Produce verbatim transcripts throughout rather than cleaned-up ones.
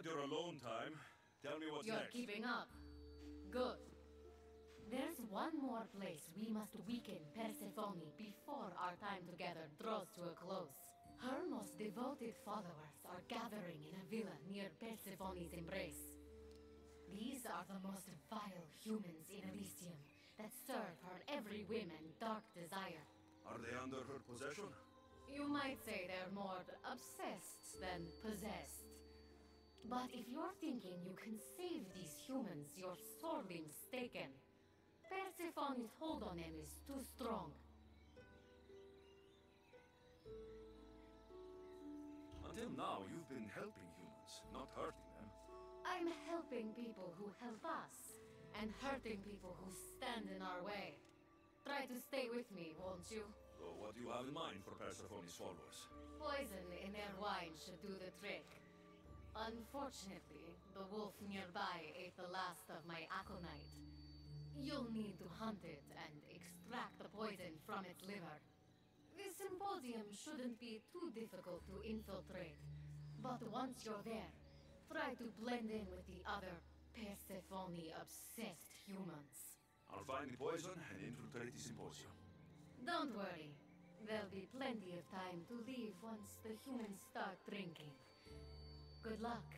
had your alone time. Tell me what's You're next. keeping up. Good. There's one more place we must weaken Persephone before our time together draws to a close. Her most devoted followers are gathering in a villa near Persephone's embrace. These are the most vile humans in Elysium that serve her every whim and dark desire. Are they under her possession? You might say they're more obsessed than possessed. But if you're thinking you can save these humans, you're sorely mistaken. Persephone's hold on them is too strong. Until now, you've been helping humans, not hurting them. I'm helping people who help us, and hurting people who stand in our way. Try to stay with me, won't you? So what do you have in mind for Persephone's followers? Poison in their wine should do the trick. Unfortunately, the wolf nearby ate the last of my aconite. You'll need to hunt it and extract the poison from its liver. This symposium shouldn't be too difficult to infiltrate, but once you're there, try to blend in with the other Persephone-obsessed humans. I'll find the poison and infiltrate the symposium. Don't worry. There'll be plenty of time to leave once the humans start drinking. Good luck.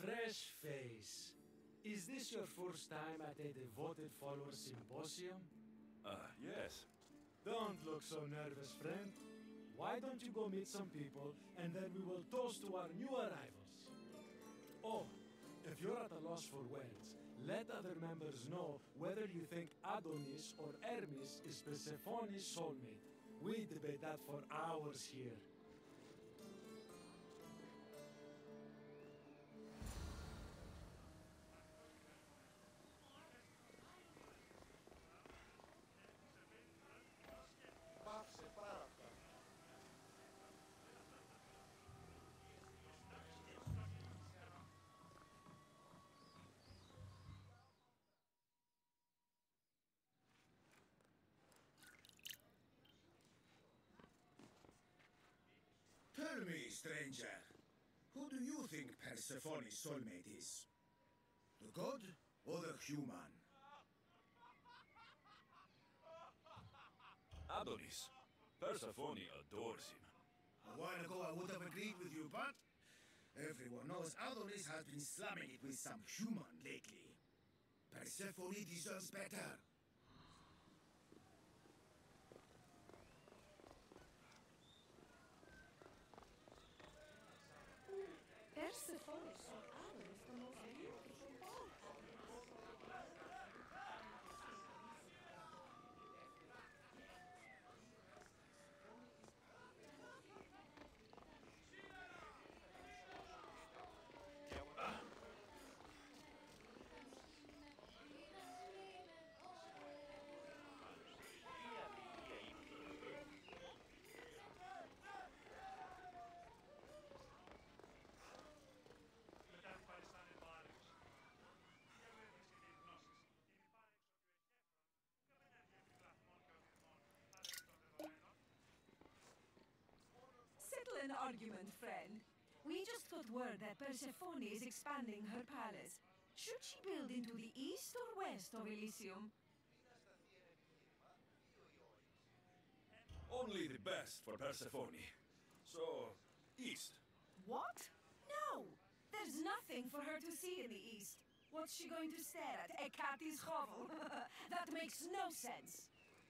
fresh face. Is this your first time at a devoted follower symposium? Uh, yes. Don't look so nervous, friend. Why don't you go meet some people, and then we will toast to our new arrivals. Oh, if you're at a loss for words, let other members know whether you think Adonis or Hermes is Persephone's soulmate. We debate that for hours here. Tell me, stranger, who do you think Persephone's soulmate is? The god or the human? Adonis. Persephone adores him. A while ago I would have agreed with you, but everyone knows Adonis has been slamming it with some human lately. Persephone deserves better. Persephone saw Adonis the most beautiful boy. Settle an argument, friend. We just got word that Persephone is expanding her palace. Should she build into the east or west of Elysium? Only the best for Persephone. So, east. What? No! There's nothing for her to see in the east. What's she going to stare at? Hecate's hovel? That makes no sense.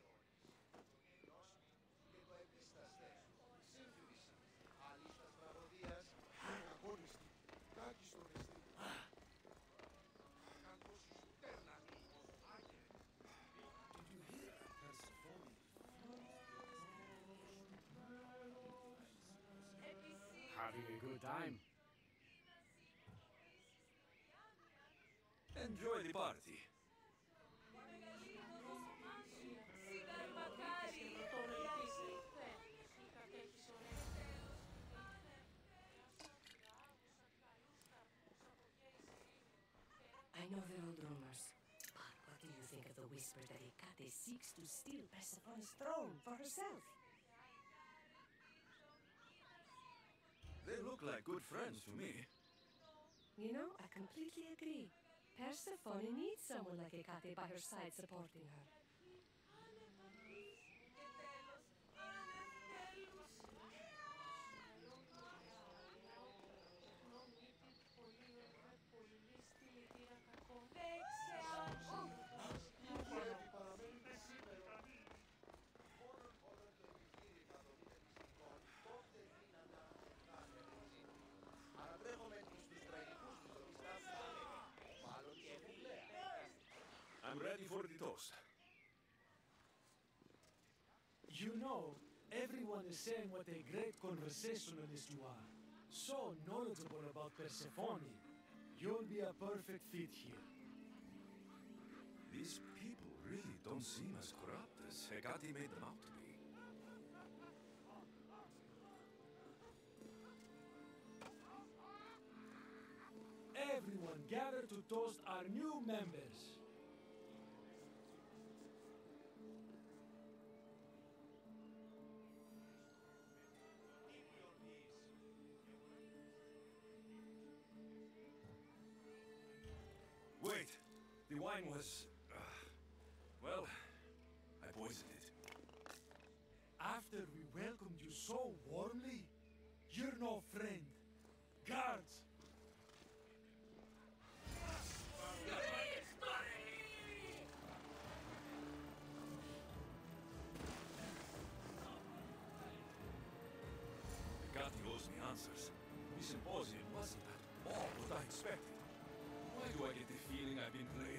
Did you hear that, Persephone? Having a good time. Enjoy the party. I know they're old rumors, but what do you think of the whisper that Hecate seeks to steal Persephone's throne for herself? They look like good friends to me. You know, I completely agree. Persephone needs someone like Hecate by her side supporting her. I'm ready for the toast. You know, everyone is saying what a great conversationalist you are. So knowledgeable about Persephone. You'll be a perfect fit here. These people really don't seem as corrupt as Hecate made them out to be. Everyone gather to toast our new members. Wait, the wine was... Uh, well, I poisoned it. After we welcomed you so warmly, you're no friend. Guards! answers. The symposium wasn't at all what I expected. Why do I get the feeling I've been played?